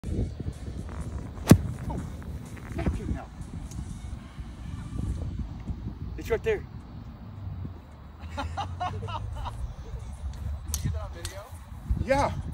Oh, thank you now. It's right there. Did you get that on video? Yeah.